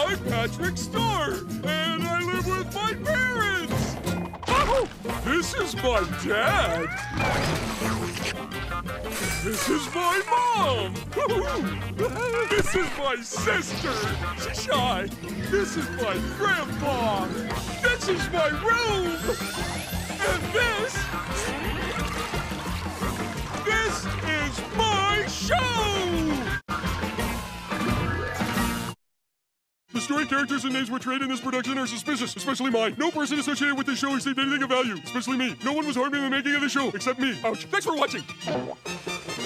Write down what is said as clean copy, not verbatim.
I'm Patrick Star, and I live with my parents. Oh, this is my dad. This is my mom. This is my sister. She's shy. This is my grandpa. This is my room. And this is my show. The story, characters, and names portrayed in this production are suspicious, especially mine. No person associated with this show received anything of value, especially me. No one was harmed in the making of the show, except me. Ouch. Thanks for watching.